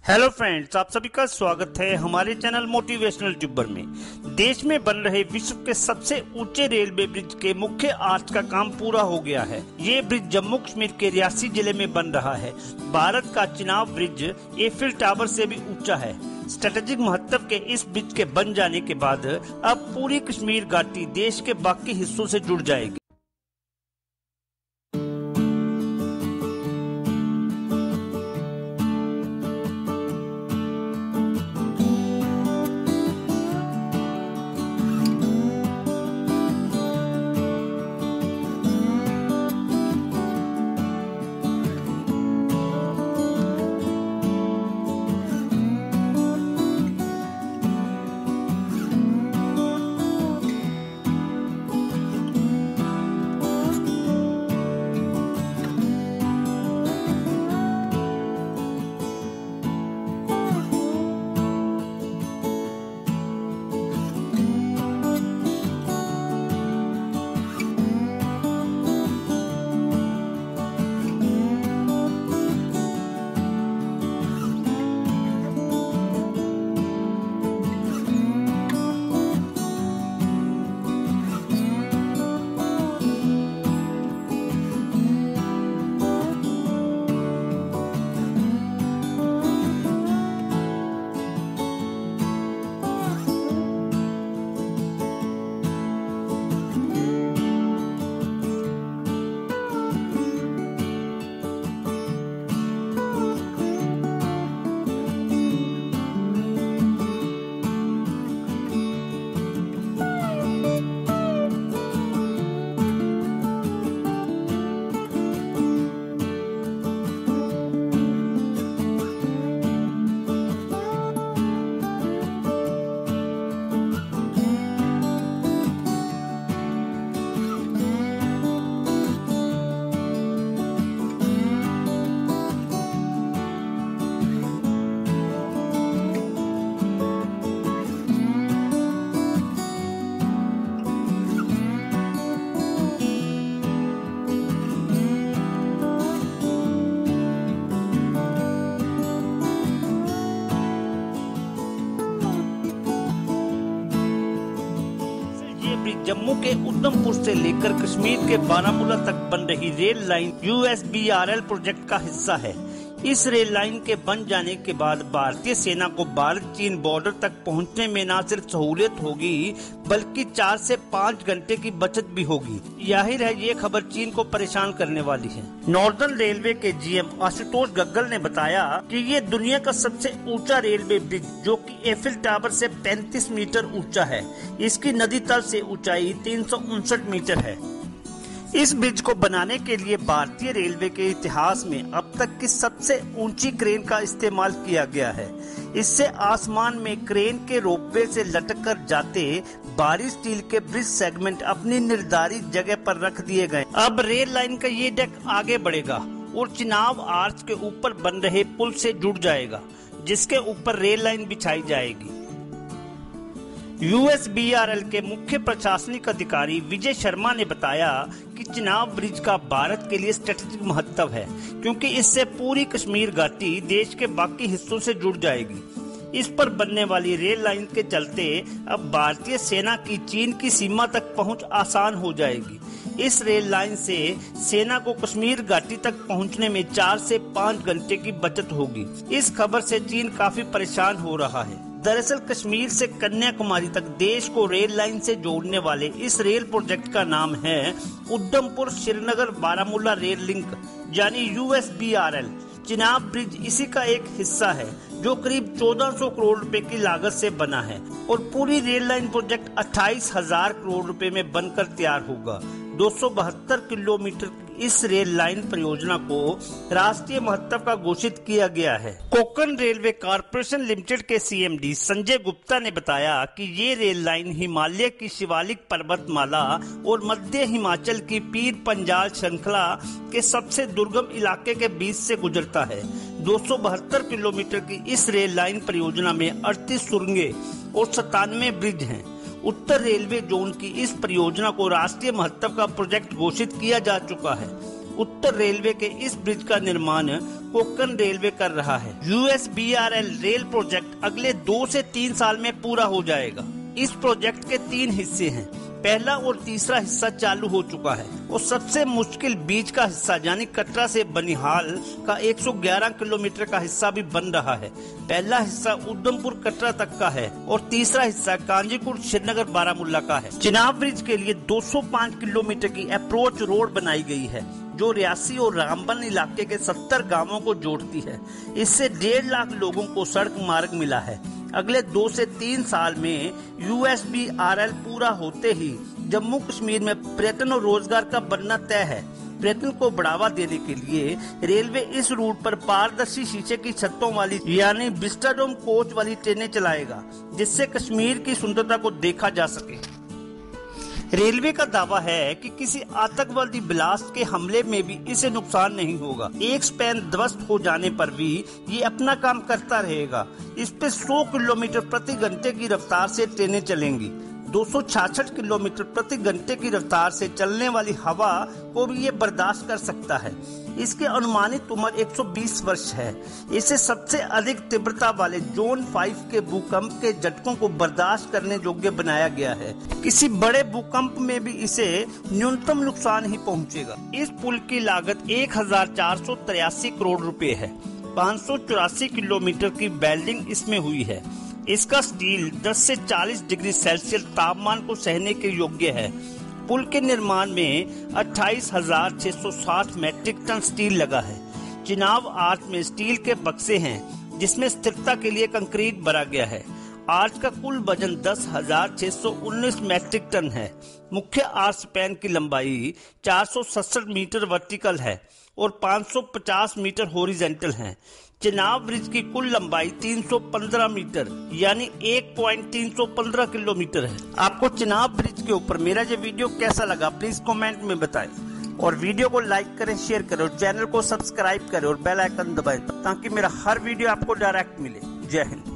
Hello friends, आप सभी का स्वागत है हमारे चैनल मोटिवेशनल ट्यूबर में। देश में बन रहे विश्व के सबसे ऊंचे रेलवे ब्रिज के मुख्य आर्च का काम पूरा हो गया है। ये ब्रिज जम्मू कश्मीर के रियासी जिले में बन रहा है। भारत का चिनाब ब्रिज एफिल टावर से भी ऊंचा है। स्ट्रेटेजिक महत्व के इस ब्रिज के बन जाने के बाद अब पूरी कश्मीर घाटी देश के बाकी हिस्सों से जुड़ जाएगी। जम्मू के उधमपुर से लेकर कश्मीर के बारामूला तक बन रही रेल लाइन USBRL प्रोजेक्ट का हिस्सा है। इस रेल लाइन के बन जाने के बाद भारतीय सेना को भारत चीन बॉर्डर तक पहुंचने में न सिर्फ सहूलियत होगी बल्कि 4 से 5 घंटे की बचत भी होगी। जाहिर है ये खबर चीन को परेशान करने वाली है। नॉर्दर्न रेलवे के GM आशुतोष गग्गल ने बताया कि ये दुनिया का सबसे ऊंचा रेलवे ब्रिज जो कि एफिल टावर से 35 मीटर ऊंचा है। इसकी नदी तल से ऊंचाई 359 मीटर है। इस ब्रिज को बनाने के लिए भारतीय रेलवे के इतिहास में अब तक की सबसे ऊंची क्रेन का इस्तेमाल किया गया है। इससे आसमान में क्रेन के रोपवे से लटक कर जाते भारी स्टील के ब्रिज सेगमेंट अपनी निर्धारित जगह पर रख दिए गए। अब रेल लाइन का ये डेक आगे बढ़ेगा और चिनाब आर्च के ऊपर बन रहे पुल से जुड़ जाएगा, जिसके ऊपर रेल लाइन बिछाई जाएगी। USBRL के मुख्य प्रशासनिक अधिकारी विजय शर्मा ने बताया कि चिनाब ब्रिज का भारत के लिए स्ट्रेटेजिक महत्व है, क्योंकि इससे पूरी कश्मीर घाटी देश के बाकी हिस्सों से जुड़ जाएगी। इस पर बनने वाली रेल लाइन के चलते अब भारतीय सेना की चीन की सीमा तक पहुंच आसान हो जाएगी। इस रेल लाइन से सेना को कश्मीर घाटी तक पहुंचने में 4 से 5 घंटे की बचत होगी। इस खबर से चीन काफी परेशान हो रहा है। दरअसल कश्मीर से कन्याकुमारी तक देश को रेल लाइन से जोड़ने वाले इस रेल प्रोजेक्ट का नाम है उधमपुर श्रीनगर बारामूला रेल लिंक यानी USBRL। चिनाब ब्रिज इसी का एक हिस्सा है जो करीब 1400 करोड़ रुपए की लागत से बना है और पूरी रेल लाइन प्रोजेक्ट 28,000 करोड़ रुपए में बनकर तैयार होगा। 272 किलोमीटर इस रेल लाइन परियोजना को राष्ट्रीय महत्व का घोषित किया गया है। कोंकण रेलवे कॉर्पोरेशन लिमिटेड के CMD संजय गुप्ता ने बताया कि ये रेल लाइन हिमालय की शिवालिक पर्वतमाला और मध्य हिमाचल की पीर पंजाल श्रृंखला के सबसे दुर्गम इलाके के बीच से गुजरता है। 272 किलोमीटर की इस रेल लाइन परियोजना में 38 सुरंगें और 97 ब्रिज हैं। उत्तर रेलवे जोन की इस परियोजना को राष्ट्रीय महत्व का प्रोजेक्ट घोषित किया जा चुका है। उत्तर रेलवे के इस ब्रिज का निर्माण कोंकण रेलवे कर रहा है। USBRL रेल प्रोजेक्ट अगले 2 से 3 साल में पूरा हो जाएगा। इस प्रोजेक्ट के 3 हिस्से हैं। पहला और तीसरा हिस्सा चालू हो चुका है और सबसे मुश्किल बीच का हिस्सा यानी कटरा से बनिहाल का 111 किलोमीटर का हिस्सा भी बन रहा है। पहला हिस्सा उधमपुर कटरा तक का है और तीसरा हिस्सा कांजीपुर श्रीनगर बारामुल्ला का है। चिनाब ब्रिज के लिए 205 किलोमीटर की अप्रोच रोड बनाई गई है जो रियासी और रामबन इलाके के 70 गांवों को जोड़ती है। इससे 1.5 लाख लोगों को सड़क मार्ग मिला है। अगले 2 से 3 साल में USBRL पूरा होते ही जम्मू कश्मीर में पर्यटन और रोजगार का बनना तय है। पर्यटन को बढ़ावा देने के लिए रेलवे इस रूट पर पारदर्शी शीशे की छतों वाली यानी विस्टाडोम कोच वाली ट्रेनें चलाएगा, जिससे कश्मीर की सुंदरता को देखा जा सके। रेलवे का दावा है कि किसी आतंकवादी ब्लास्ट के हमले में भी इसे नुकसान नहीं होगा। एक स्पैन ध्वस्त हो जाने पर भी ये अपना काम करता रहेगा। इस पे 100 किलोमीटर प्रति घंटे की रफ्तार से ट्रेनें चलेंगी। 266 किलोमीटर प्रति घंटे की रफ्तार से चलने वाली हवा को भी ये बर्दाश्त कर सकता है। इसकी अनुमानित उम्र 120 वर्ष है। इसे सबसे अधिक तीव्रता वाले जोन 5 के भूकंप के झटकों को बर्दाश्त करने योग्य बनाया गया है। किसी बड़े भूकंप में भी इसे न्यूनतम नुकसान ही पहुंचेगा। इस पुल की लागत 1483 करोड़ रुपए है। 584 किलोमीटर की वेल्डिंग इसमें हुई है। इसका स्टील 10 से 40 डिग्री सेल्सियस तापमान को सहने के योग्य है। पुल के निर्माण में 28,660 मैट्रिक टन स्टील लगा है। चिनाब आर्च में स्टील के बक्से हैं जिसमें स्थिरता के लिए कंक्रीट भरा गया है। आर्च का कुल वजन 10,619 मैट्रिक टन है। मुख्य आर्च स्पैन की लंबाई 467 मीटर वर्टिकल है और 550 मीटर हॉरिजॉन्टल है। चिनाब ब्रिज की कुल लंबाई 315 मीटर यानी 1.315 किलोमीटर है। आपको चिनाब ब्रिज के ऊपर मेरा ये वीडियो कैसा लगा प्लीज कमेंट में बताएं और वीडियो को लाइक करें, शेयर करें और चैनल को सब्सक्राइब करें और बेल आइकन दबाएं ताकि मेरा हर वीडियो आपको डायरेक्ट मिले। जय हिंद।